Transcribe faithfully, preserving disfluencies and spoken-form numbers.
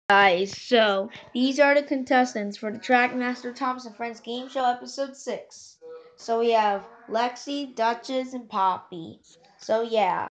Guys, so these are the contestants for the Trackmaster Thompson Friends Game Show Episode six. So we have Lexi, Duchess, and Poppy. So yeah.